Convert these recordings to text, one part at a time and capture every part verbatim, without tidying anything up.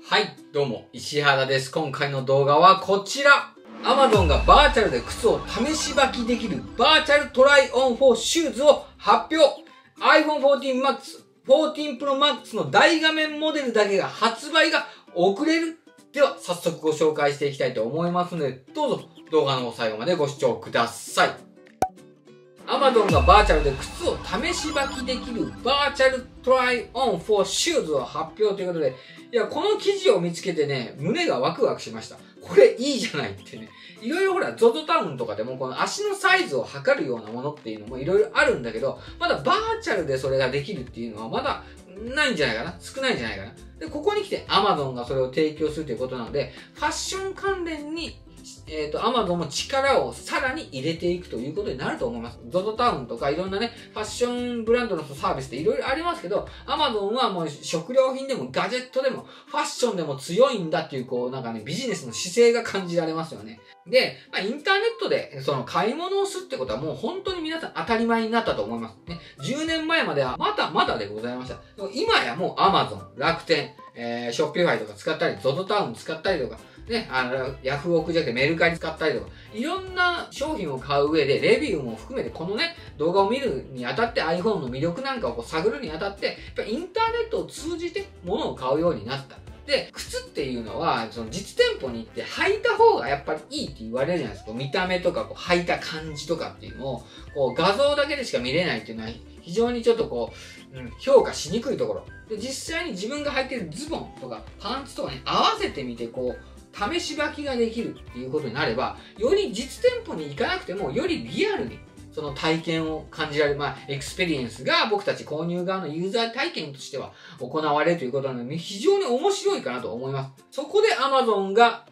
はい、どうも、石原です。今回の動画はこちら。Amazon がバーチャルで靴を試し履きできるバーチャルトライオンフォーシューズを発表。アイフォンフォーティーンマックス、フォーティーンプロマックス の大画面モデルだけが発売が遅れる。では、早速ご紹介していきたいと思いますので、どうぞ動画の最後までご視聴ください。Amazon がバーチャルで靴を試し履きできるバーチャルトライオンフォーシューズを発表ということで、いや、この記事を見つけてね、胸がワクワクしました。これいいじゃないってね。いろいろほら、ゾゾ タウンとかでもこの足のサイズを測るようなものっていうのもいろいろあるんだけど、まだバーチャルでそれができるっていうのはまだないんじゃないかな、少ないんじゃないかな。で、ここに来て Amazon がそれを提供するということなので、ファッション関連にえっと、Amazon も力をさらに入れていくということになると思います。ゾゾ タウンとかいろんなね、ファッションブランドのサービスっていろいろありますけど、Amazon はもう食料品でもガジェットでもファッションでも強いんだっていう、こう、なんかね、ビジネスの姿勢が感じられますよね。で、まあ、インターネットでその買い物をするってことはもう本当に皆さん当たり前になったと思います。ね。じゅうねんまえまではまだまだでございました。でも今やもう Amazon、楽天、えー、ショッピファイとか使ったり、ゾゾ タウン使ったりとか、ね、あの、ヤフオクじゃなくてメルカリ使ったりとか、いろんな商品を買う上で、レビューも含めて、このね、動画を見るにあたって iPhone の魅力なんかをこう探るにあたって、やっぱりインターネットを通じて物を買うようになった。で、靴っていうのは、その実店舗に行って履いた方がやっぱりいいって言われるじゃないですか。見た目とか、こう履いた感じとかっていうのを、こう画像だけでしか見れないっていうのは、非常にちょっとこう、うん、評価しにくいところ。で、実際に自分が履いてるズボンとかパンツとかに合わせてみて、こう、試し履きができるっていうことになれば、より実店舗に行かなくても、よりリアルに、その体験を感じられる、まあ、エクスペリエンスが僕たち購入側のユーザー体験としては行われるということなので、非常に面白いかなと思います。そこで Amazon が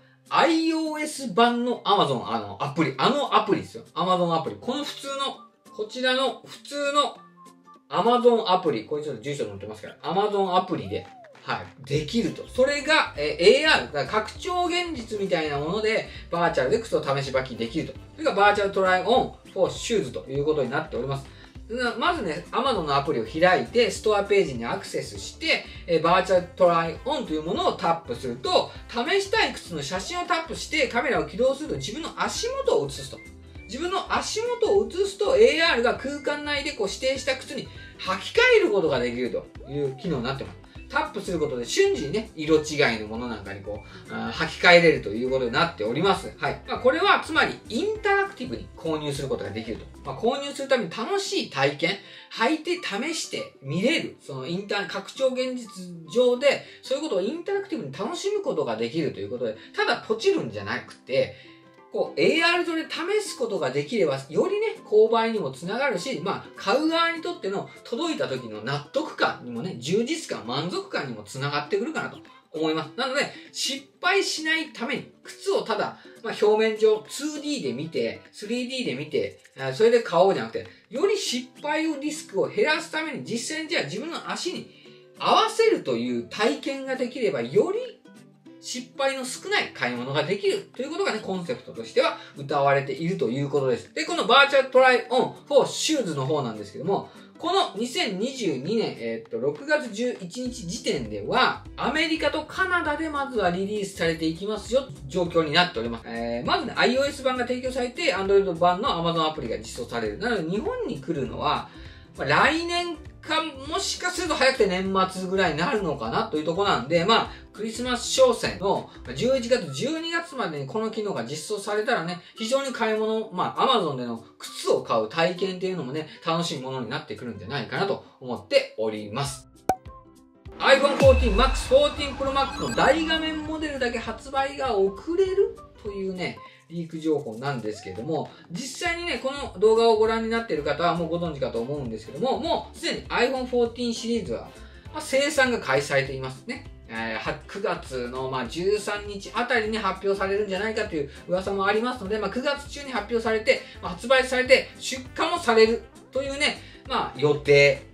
iOS 版の Amazon、あの、アプリ、あのアプリですよ。Amazon アプリ。この普通の、こちらの普通の Amazon アプリ、これちょっと住所載ってますから、Amazon アプリで、はい。できると。それが、えー、エーアール、拡張現実みたいなもので、バーチャルで靴を試し履きできると。それがバーチャルトライオンフォーシューズということになっております。まずね、Amazon のアプリを開いて、ストアページにアクセスして、えー、バーチャルトライオンというものをタップすると、試したい靴の写真をタップしてカメラを起動すると自分の足元を映すと。自分の足元を映すと エーアール が空間内でこう指定した靴に履き替えることができるという機能になってます。タップすることで瞬時にね、色違いのものなんかにこう、履き替えれるということになっております。はい。まあ、これはつまりインタラクティブに購入することができると。まあ、購入するために楽しい体験、履いて試して見れる、そのインター、拡張現実上で、そういうことをインタラクティブに楽しむことができるということで、ただポチるんじゃなくて、こう、エーアール 上で試すことができれば、よりね、購買にもつながるし、まあ、買う側にとっての届いた時の納得感にもね、充実感、満足感にもつながってくるかなと思います。なので、失敗しないために、靴をただ、まあ、表面上 ツーディー で見て、スリーディー で見て、それで買おうじゃなくて、より失敗をリスクを減らすために、実際にじゃあ自分の足に合わせるという体験ができれば、より失敗の少ない買い物ができるということがね、コンセプトとしては歌われているということです。で、このバーチャルトライオンフォーシューズの方なんですけども、このにせんにじゅうにねん、えー、っと、ろくがつじゅういちにち時点では、アメリカとカナダでまずはリリースされていきますよ、状況になっております。えー、まずね、iOS 版が提供されて、Android 版の Amazon アプリが実装される。なので、日本に来るのは、まあ、来年か、もしかすると早くて年末ぐらいになるのかなというところなんで、まあ、クリスマス商戦のじゅういちがつ、じゅうにがつまでにこの機能が実装されたらね、非常に買い物、まあ、Amazon での靴を買う体験っていうのもね、楽しいものになってくるんじゃないかなと思っております。アイフォンフォーティーンマックス、フォーティーンプロマックス の大画面モデルだけ発売が遅れるというね、リーク情報なんですけれども、実際にね、この動画をご覧になっている方はもうご存知かと思うんですけども、もうすでに アイフォンフォーティーン シリーズは、まあ、生産が開始されていますね。えー、くがつのまあじゅうさんにちあたりに発表されるんじゃないかという噂もありますので、まあ、くがつ中に発表されて、まあ、発売されて出荷もされるというね、まあ予定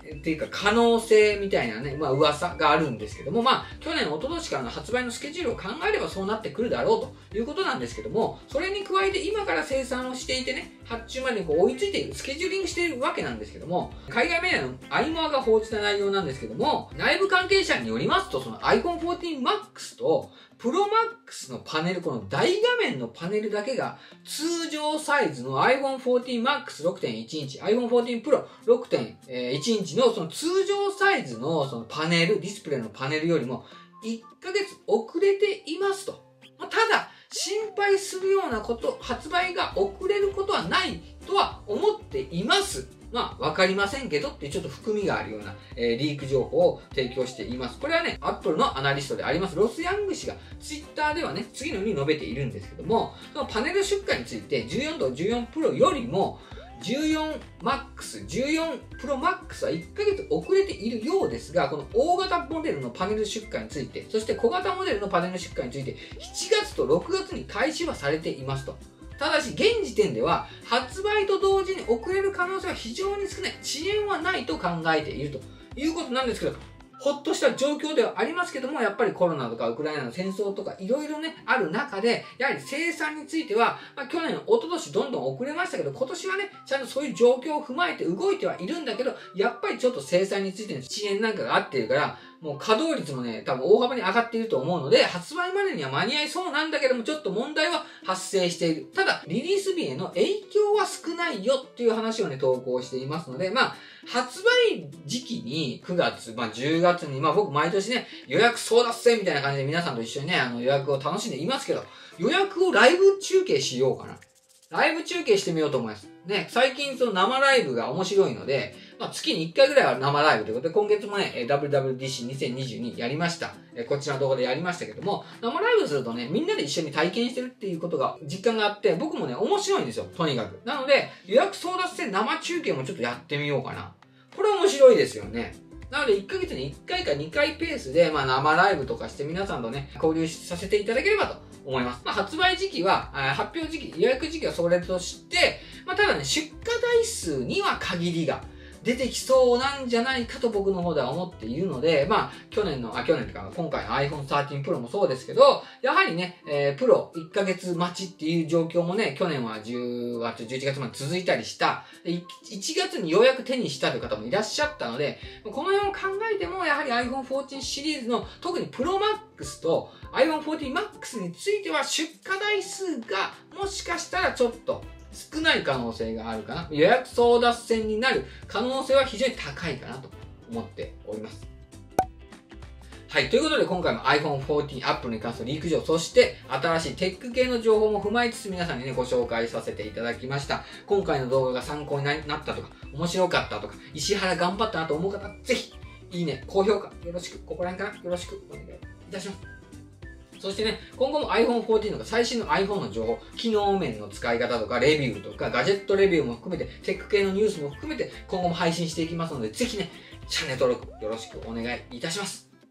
っていうか可能性みたいなね、まあ噂があるんですけども、まあ去年、一昨年からの発売のスケジュールを考えればそうなってくるだろうということなんですけども、それに加えて今から生産をしていてね、発注までにこう追いついている、スケジューリングしているわけなんですけども、海外メディアのアイモアが報じた内容なんですけども、内部関係者によりますと、その アイフォンフォーティーンマックス と プロマックス のパネル、この大画面のパネルだけが通常サイズの アイフォンフォーティーンマックスろくてんいち インチ、アイフォンフォーティーンプロろくてんいち インチのその通常サイズのそのパネル、ディスプレイのパネルよりもいっかげつ遅れていますと。ただ、心配するようなこと、発売が遅れることはないとは思っています。まあ、わかりませんけどっていうちょっと含みがあるような、えー、リーク情報を提供しています。これはね、アップルのアナリストであります、ロス・ヤング氏がツイッターではね、次のように述べているんですけども、そのパネル出荷についてじゅうよんとじゅうよんプロよりも、じゅうよんマックス、じゅうよんプロマックスはいっかげつ遅れているようですが、この大型モデルのパネル出荷について、そして小型モデルのパネル出荷について、しちがつとろくがつに開始はされていますと。ただし、現時点では、発売と同時に遅れる可能性は非常に少ない。遅延はないと考えているということなんですけど、ほっとした状況ではありますけども、やっぱりコロナとかウクライナの戦争とかいろいろね、ある中で、やはり生産については、まあ、去年、一昨年どんどん遅れましたけど、今年はね、ちゃんとそういう状況を踏まえて動いてはいるんだけど、やっぱりちょっと生産についての遅延なんかがあっているから、もう稼働率もね、多分大幅に上がっていると思うので、発売までには間に合いそうなんだけども、ちょっと問題は発生している。ただ、リリース日への影響は少ないよっていう話をね、投稿していますので、まあ、発売時期にくがつ、まあじゅうがつに、まあ僕毎年ね、予約争奪戦みたいな感じで皆さんと一緒にね、あの予約を楽しんでいますけど、予約をライブ中継しようかな。ライブ中継してみようと思います。ね、最近その生ライブが面白いので、まあ、月にいっかいぐらいは生ライブということで、今月もね、ダブリューダブリューディーシーにせんにじゅうに やりました。こちらの動画でやりましたけども、生ライブするとね、みんなで一緒に体験してるっていうことが、実感があって、僕もね、面白いんですよ、とにかく。なので、予約争奪戦生中継もちょっとやってみようかな。これ面白いですよね。なので、いっかげつにいっかいかにかいペースで、まあ、生ライブとかして皆さんとね、交流させていただければと思います。まあ、発売時期は、発表時期、予約時期はそれとして、まあ、ただね、出荷台数には限りが出てきそうなんじゃないかと僕の方では思っているので、まあ、去年の、あ、去年というか、今回の アイフォンサーティーンプロ もそうですけど、やはりね、えー、プロいっかげつ待ちっていう状況もね、去年はじゅうがつ、じゅういちがつまで続いたりした、いちがつにようやく手にしたという方もいらっしゃったので、この辺を考えても、やはり アイフォンフォーティーン シリーズの、特にプロマックスと アイフォンフォーティーンマックス については出荷台数がもしかしたらちょっと少ない可能性があるかな。予約争奪戦になる可能性は非常に高いかなと思っております。はい。ということで今回も アイフォンフォーティーン アップルに関するリーク情報、そして新しいテック系の情報も踏まえつつ皆さんにね、ご紹介させていただきました。今回の動画が参考になったとか、面白かったとか、石原頑張ったなと思う方、ぜひ、いいね、高評価、よろしく、ここら辺からよろしくお願いいたします。そしてね、今後も アイフォンフォーティーン の最新の iPhone の情報、機能面の使い方とか、レビューとか、ガジェットレビューも含めて、テック系のニュースも含めて、今後も配信していきますので、ぜひね、チャンネル登録よろしくお願いいたします。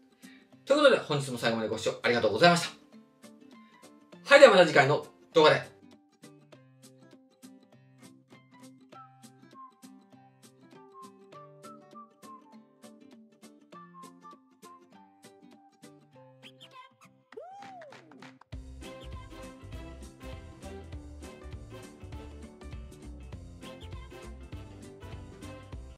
ということで、本日も最後までご視聴ありがとうございました。はい、ではまた次回の動画で。